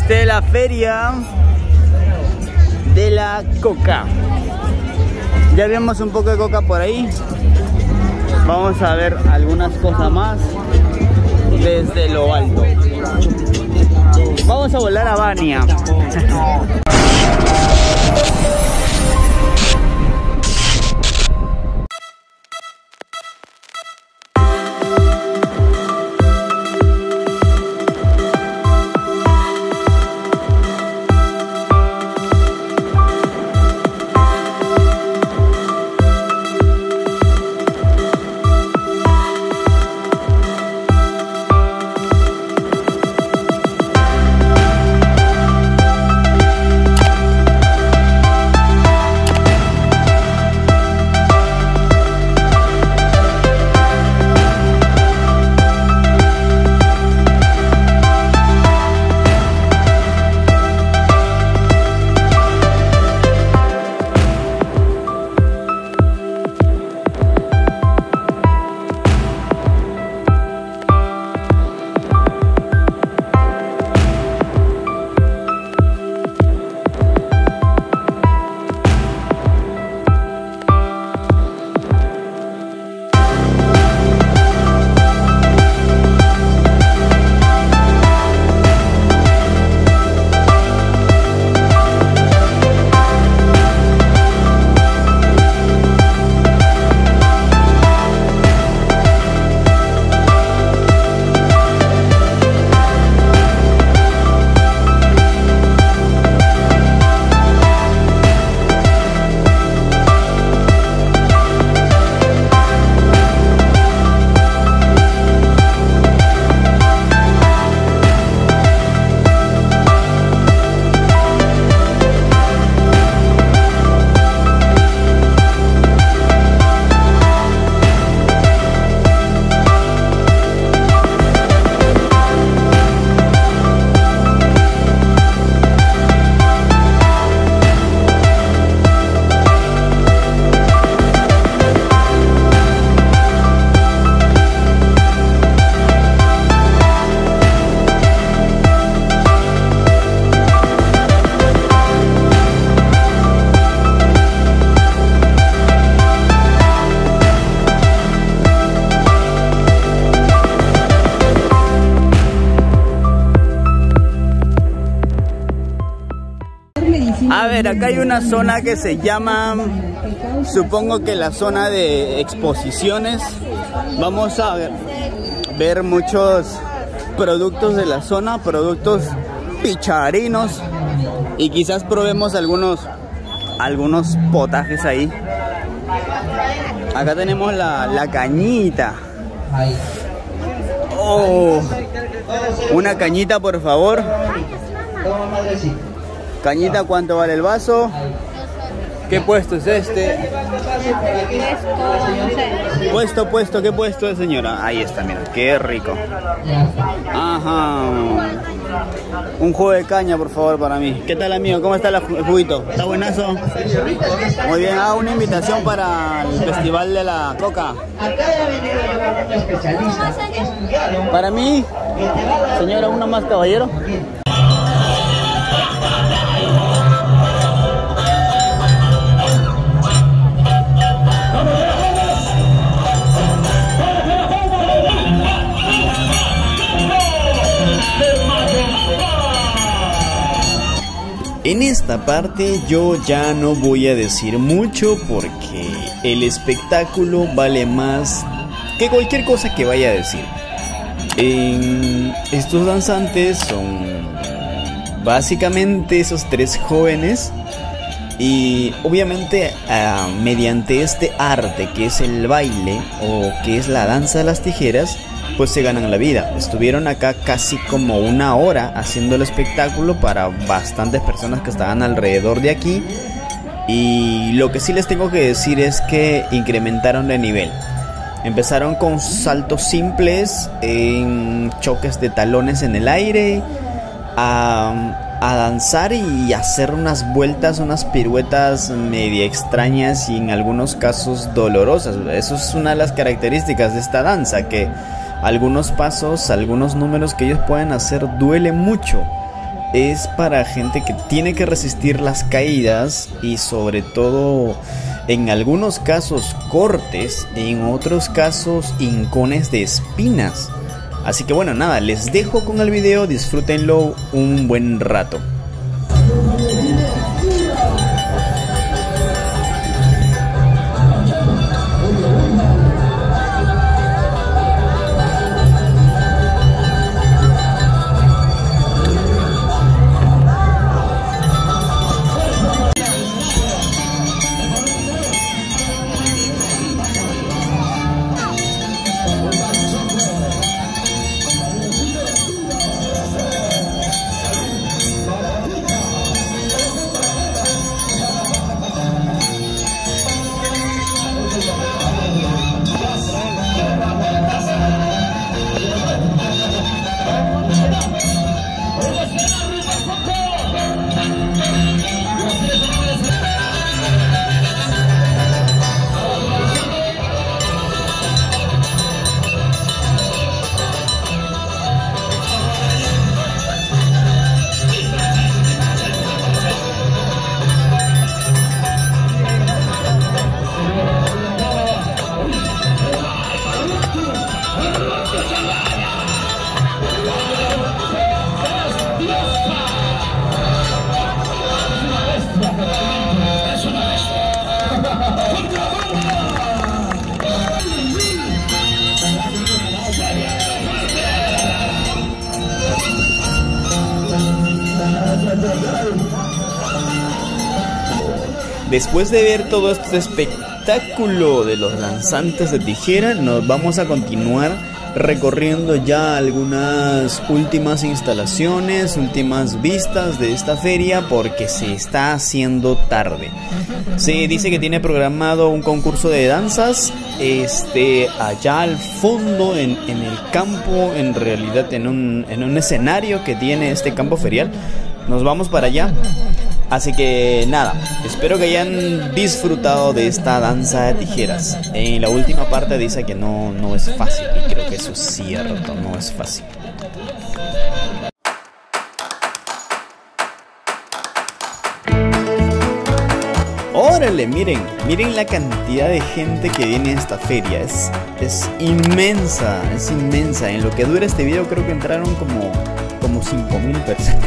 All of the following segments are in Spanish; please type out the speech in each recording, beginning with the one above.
Esta es la feria de la coca. Ya vimos un poco de coca por ahí. Vamos a ver algunas cosas más desde lo alto. Vamos a volar a Bania. A ver, acá hay una zona que se llama, supongo que la zona de exposiciones. Vamos a ver muchos productos de la zona, productos picharinos, y quizás probemos algunos potajes ahí. Acá tenemos la cañita. Oh, una cañita, por favor. Cañita, ¿cuánto vale el vaso? ¿Qué puesto es este? Puesto, ¿qué puesto es, señora? Ahí está, mira, qué rico. Ajá. Un jugo de caña, por favor, para mí. ¿Qué tal, amigo? ¿Cómo está el juguito? ¿Está buenazo? Muy bien, haga una invitación para el Festival de la Coca. Para mí, señora, uno más, caballero. En esta parte yo ya no voy a decir mucho porque el espectáculo vale más que cualquier cosa que vaya a decir. Estos danzantes son básicamente esos tres jóvenes y obviamente mediante este arte que es el baile o que es la danza de las tijeras, pues se ganan la vida. Estuvieron acá casi como una hora haciendo el espectáculo para bastantes personas que estaban alrededor de aquí. Y lo que sí les tengo que decir es que incrementaron de nivel. Empezaron con saltos simples, en choques de talones en el aire, a danzar y hacer unas vueltas, unas piruetas media extrañas y en algunos casos dolorosas. Eso es una de las características de esta danza, que algunos pasos, algunos números que ellos pueden hacer duele mucho. es para gente que tiene que resistir las caídas y sobre todo en algunos casos cortes, en otros casos hincones de espinas. Así que bueno, nada, les dejo con el video, disfrútenlo un buen rato. Después de ver todo este espectáculo de los danzantes de tijera, nos vamos a continuar recorriendo ya algunas últimas instalaciones, últimas vistas de esta feria, porque se está haciendo tarde. Se dice que tiene programado un concurso de danzas allá al fondo en el campo, en realidad en un escenario que tiene este campo ferial. Nos vamos para allá. Así que nada, espero que hayan disfrutado de esta danza de tijeras. En la última parte dice que no es fácil, y creo que eso es cierto, no es fácil. Órale, miren la cantidad de gente que viene a esta feria, es inmensa, es inmensa. En lo que dura este video creo que entraron como 5.000 personas.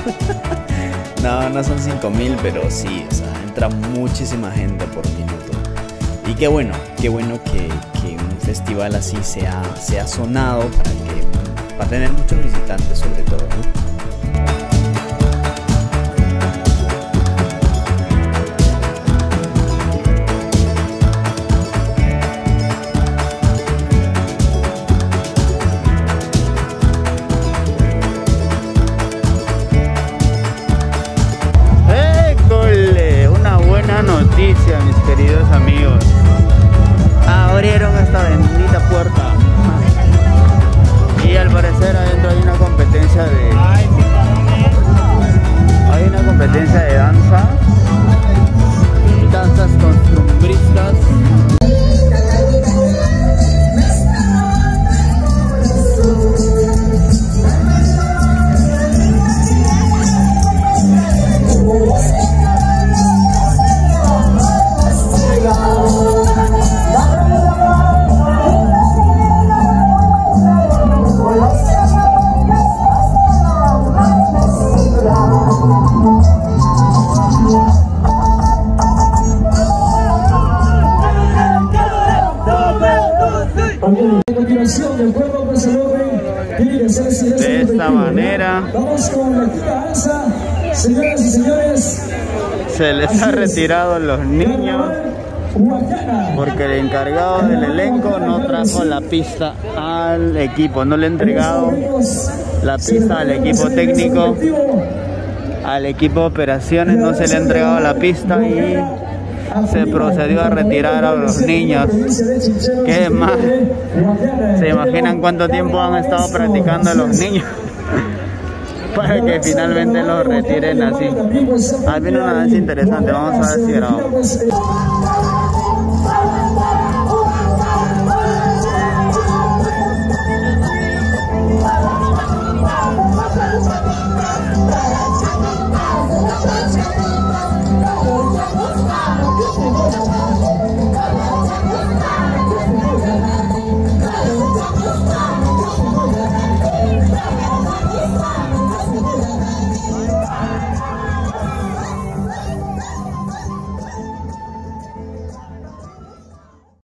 No son 5.000, pero sí, o sea, entra muchísima gente por minuto. Y qué bueno que un festival así sea sonado para tener muchos visitantes sobre todo, ¿no? Noticia, mis queridos amigos, abrieron esta bendita puerta y al parecer adentro hay una competencia de danzas costumbristas. De esta manera señoras y señores, se les ha retirado los niños porque el encargado del elenco no trajo la pista al equipo, no le ha entregado la pista al equipo técnico, al equipo de operaciones no se le ha entregado la pista y se procedió a retirar a los niños. ¿Qué más? ¿Se imaginan cuánto tiempo han estado practicando los niños para que finalmente los retiren así? Ahí viene una danza interesante, vamos a ver si grabamos.